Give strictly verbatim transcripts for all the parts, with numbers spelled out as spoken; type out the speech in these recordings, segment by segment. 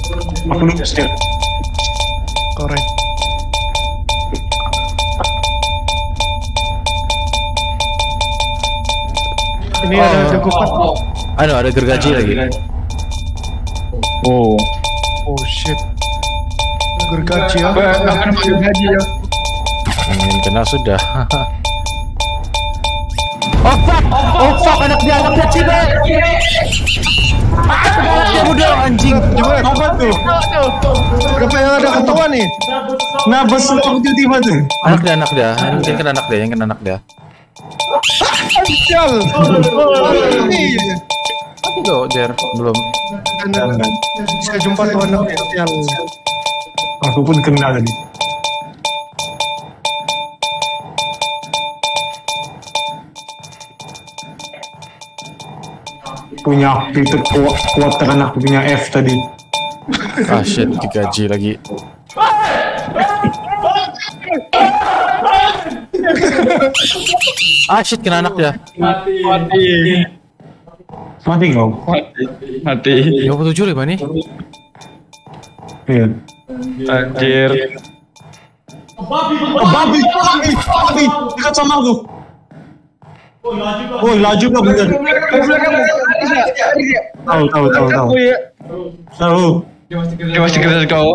Aku lupa setir. Korek. Ini Oh. ada ada kupat. Aduh, ada gergaji lagi. Oh. Oh shit. Gergaji ya. Apa nama gaji ya? Ingin kena sudah. Oh fuck! Oh fuck! Anak dia, anak dia Cina! Anaknya udah anjing. Gimana? Apa tuh? Berapa yang ada ketua nih? Nah, bos aku tiba-tiba tuh. Anak dia, anak dia. Yang kena anak dia, yang kena anak dia. Sial. Ini. Tuh, Jer, belum. Saya jumpa tuh anaknya. Sial. Aku pun kena tadi. Punya aku itu kuat, kuat tekan aku punya F tadi. Ah shit, digaji lagi. Ah shit, kena anak dia. Mati. Mati. Mati kau? Mati. Mati. lima puluh tujuh lima nih. Iya. Anjir. Oh, babi, babi, babi, dekat sama aku. Oh, laju kau bener. Tahu, tahu, tahu, tahu. Tahu. Dia masih kejar kau.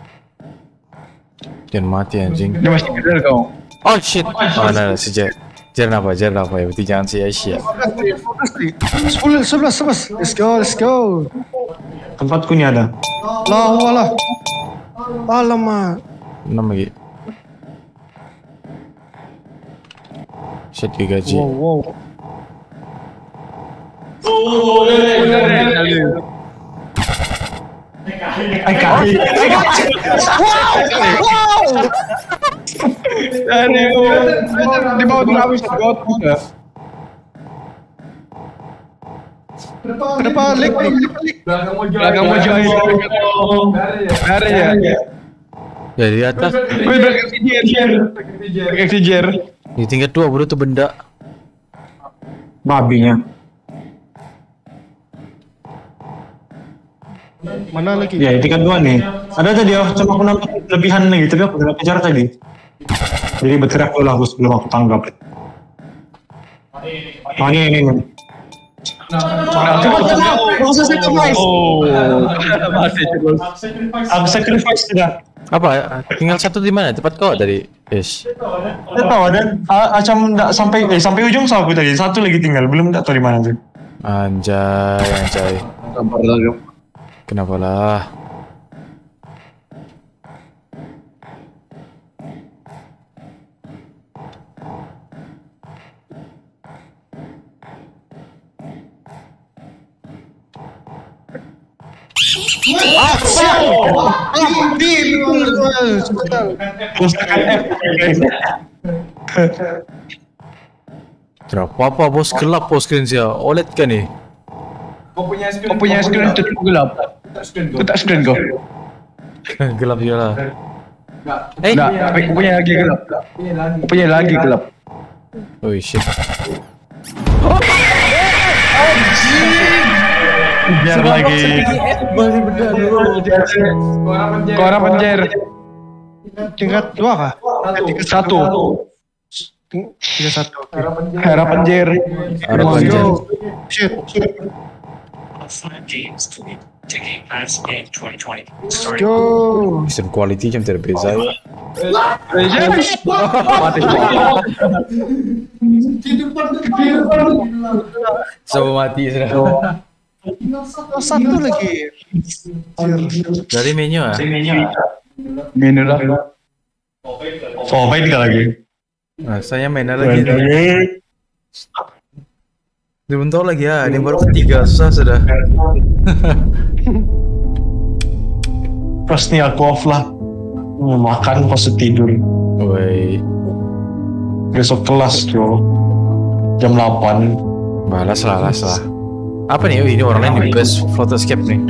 Jangan mati anjing. Dia masih kejar kau. Oh shit. Oh nah, si Jer. Jer apa? Jer apa ya? Berarti jangan si Asia. Sepuluh, sebelas, sebelas. Let's go, let's go. Tempatku ni ada. Lah, walah. Alamak. enam lagi. Shit, digaji. Wow, wow. Ay, kaki. Di bawah tuh habis di bawah tuh. Kenapa lik, lik, lik? Belakang mau join. Dari ya. Ya di atas. Wih, belakang si Jer. Belakang si Jer. Di tingkat dua bro tuh benda. Babinya. Mana lagi? Ya, tingkat dua nih. Ada tadi oh, cuma aku nampak lebihan lagi, tapi aku udah kejar tadi. Jadi bergerak dulu aku sebelum aku tanggap. Oh, ini, ini, ini. Cepat, cepat, nggak usah sacrifice. Oh, masih terus. Aku sacrifice sudah. Apa? Tinggal satu di mana? Tepat kau dari Ish. Tidak tahu dan ah, macam nggak sampai eh, sampai ujung sama aku tadi. Satu lagi tinggal, belum tak tahu di mana tuh. Anjay, anjay. Sabar lagi. Kenapa lah? Ah, sial. Ah, di, Terus tekan F. Tidak apa-apa bos, gelap bos screen saya. O L E D kan nih? Kau punya screen, kau punya screen tutup gelap. Tutup screen kau. Gelap juga lah. Eh, Enggak, tapi kau punya lagi gelap. Kau punya lagi gelap. oh shit. Biar lagi. Kau orang penjer. tingkat dua kah? Eh, tingkat Satu. Ting- Tingkat satu. Oke. Era penjer. Ada Let's panjang. go. Shit. Five games to be taking last game twenty twenty. Let's go. Sistem quality jam terbeza. Mati. Sama mati sudah. Oh, satu lagi. Dari menu ah. Menu lah. Oh, baik tiga lagi. Nah, saya mainnya lagi. Dibentuk lagi ya. Ini baru ketiga susah sudah. Pas nih aku off lah. Mau makan pas tidur. Woi, Besok kelas yo. Jam delapan. balas lah, balas lah. Apa nih? Oh, ini orang lain di best photoscape nih.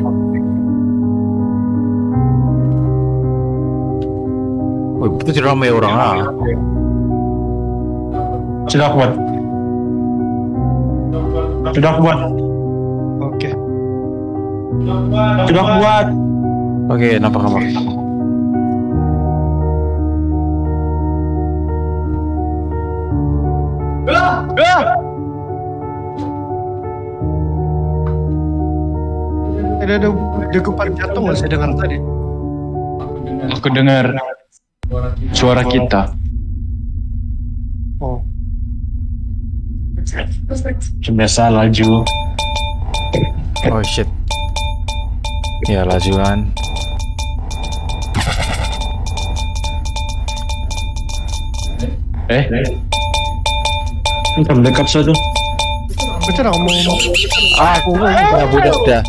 Woi, itu tidak ramai orang ah. Sudah kuat. Sudah kuat. Oke. Sudah kuat. Oke, nampak kamar. Ah! Ada ada degupan jantung nggak saya dengar tadi? Aku dengar suara kita. Oh, Biasa laju. Oh shit. Ya lajuan. Eh, Kita mendekat suatu. macam mana ngomong? Aku udah budak dah.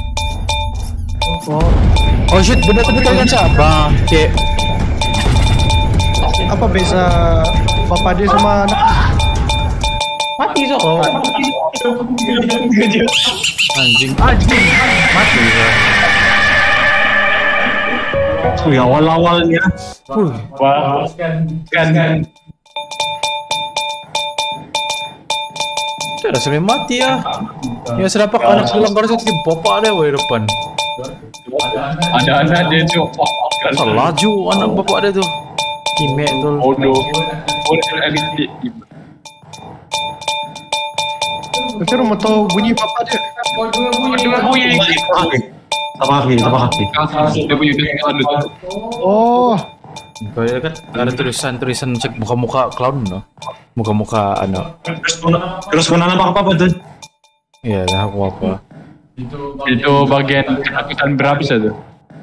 Oh, Oh shit, benda tu betul kan siapa? Kayak apa beza bapak dia sama anak? mati so. Oh. Anjing. Anjing. Mati so. Oh, ya awal-awalnya. Huh. wah, kan Dah sampai mati ya. Ya sedapak anak bilang kau jadi bapak dia weh depan. ada anak dia tu. Asal laju anak bapak dia tu. Kimek tu. Bodoh. Bodoh elit. Macam mana mau tahu bunyi bapak dia? Dengar bunyi. Tapak kaki, tapak kaki. Dia punya dia. Oh, Kau ya kan ada tulisan-tulisan cek muka-muka clown no. Muka-muka anak. Terus terus kau nampak apa apa tuh? Iya, dah aku apa. Itu bagian ketakutan berapa tu?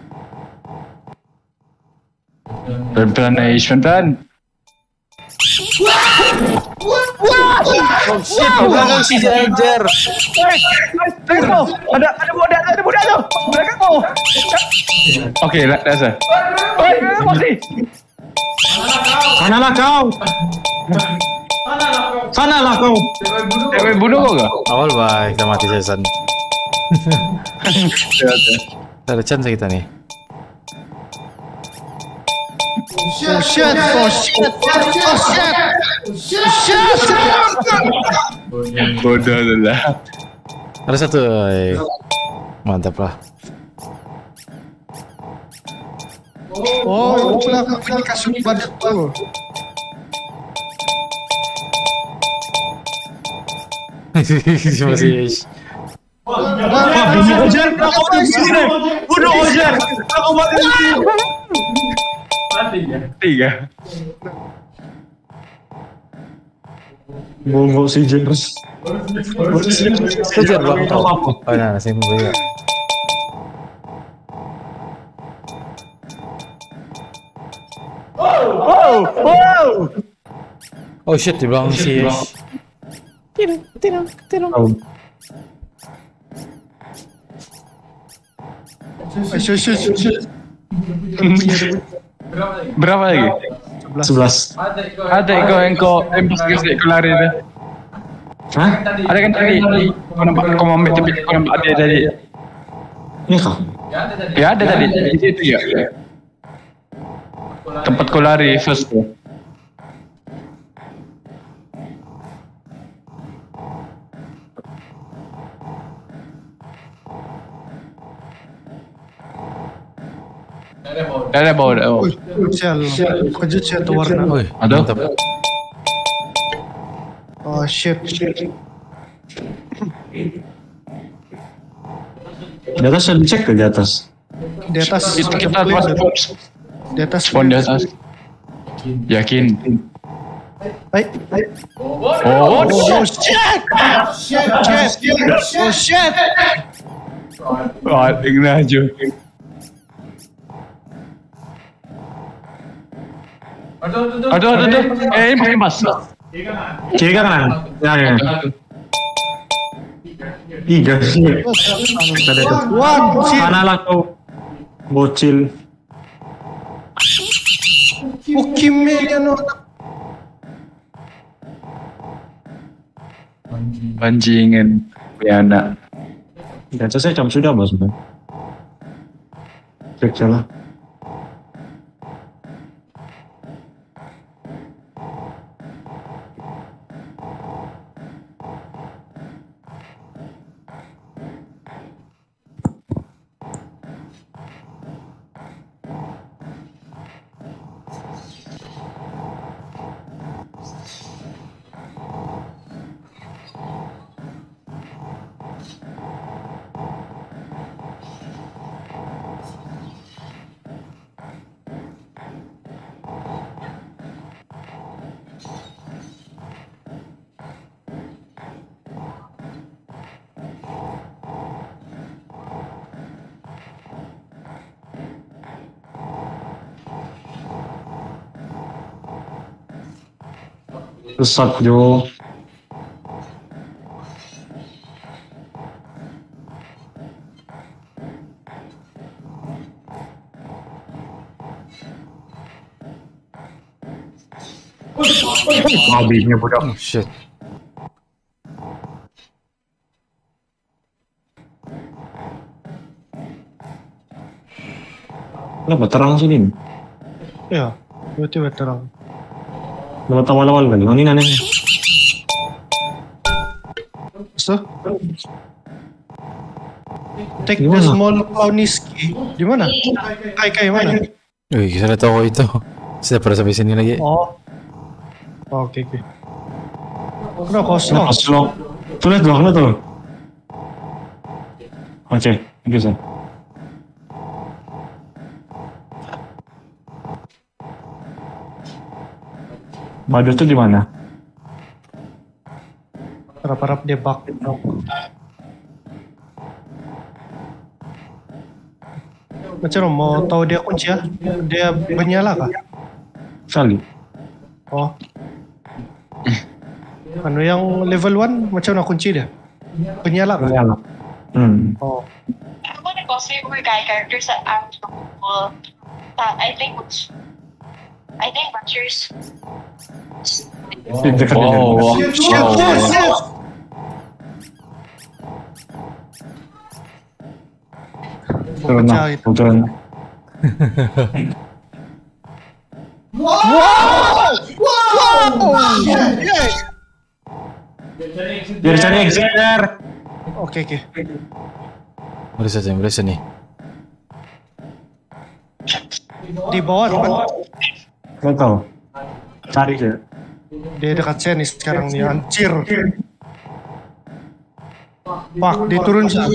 Pelan-pelan Aish, pelan-pelan. Oh shit, belakang si Jajar. Tengok, ada ada budak, ada budak tu. Belakang kau. Okey, dah dah. Oi, mati. Sanalah kau. Sanalah kau. Dia main bunuh kau ke? Awal baik, kita mati season. Ada chance kita nih. oh shit, oh shit, oh shit, shit. Bodoh tu lah. Ada satu. eh. Mantap lah. Oh, itulah bunyi kasut badak tu. Masih. Wah, bini Ojar, kau di sini. Bunuh Ojar. Kau mati. Tiga. Bongo si James. Kejar belakang kau. Oh, nah, saya mau beli. Oh shit, di belakang si Ash. Tidak, tidak, tidak. Tahu. Oh, shit, shit, shit, shit. Berapa lagi? Sebelas. Ada kau yang kau empas kasih kau lari tu. Hah? Ada kan tadi kau nampak kau mau ambil tapi kau nampak dia tadi. Ini kau. Ya ada tadi. Di situ ya. Tempat kau lari first tu. Dah dah bawa dah. Oh, sial. Kejut sial tu warna. Oi, Ada? mantap. Oh shit, shit. Di atas ada dicek ke di atas? Di atas. Itu kita pas Di atas. spawn di atas. Yakin? Hai, hai. Oh, Oh shit! Shit, shit. Oh shit! oh, dengar aja. Aduh, aduh, aduh. Eh, ini pakai mas. Kiri ke kanan? Ya, ya. Tiga sih. Ada itu. Wah, shit. Sanalah kau. Bocil. Pokime dia no. Panjingan punya anak. Di atas saya jam sudah bos. Cek salah. Sesat Jo. Babinya budak. Oh shit. Kenapa terang sini? Ya, tiba-tiba terang. Nama awal-awal kan? Ini aneh. So, take the Gimana? small Kauniski. Di mana? Kai Kai mana? Wih, saya tahu itu. Saya pernah sampai sini lagi. Oh. Oh, oke oke. Udah Nah, kosong. pas lo. Tuh lihat dong, lihat tuh. Oke, bisa. Madu tuh di mana? Harap-harap dia bug. Macam mana mau tahu dia kunci ya? Dia menyala kah? Sali. Oh. Anu yang level one macam mana kunci dia? Penyala kah? Nyala. Hmm. Oh. One of my favorite guy characters that I'm cool. That I think was, I think Butchers. Di dekat dia. Wow, wow, Shit, shit, wow, shit, wow. shit. Turun na. Pecah itu. Turun na. Biar cari exit. Oke oke. Boleh saja, boleh sini. Di bawah teman. Gak tahu. Cari aja. Dia dekat sini sekarang nih anjir. Pak, diturun sih.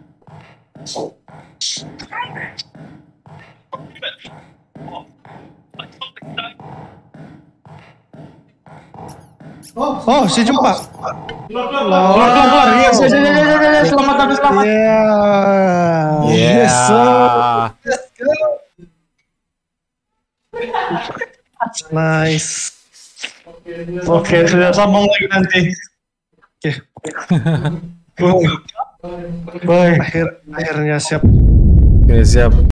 Oh, si jumpa. Keluar, keluar, keluar. Yes, yes, yes, yes, yes, yes. Selamat, tapi selamat. Yeah. Yeah. Yes, sir. Nice. Oke, sudah sambung lagi nanti. Oke, Bye. akhir akhirnya siap. Oke, siap.